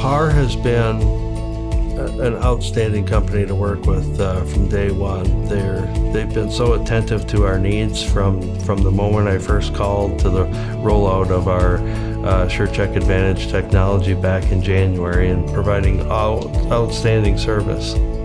PAR has been an outstanding company to work with from day one. They've been so attentive to our needs from the moment I first called to the rollout of our SureCheck Advantage technology back in January, and providing outstanding service.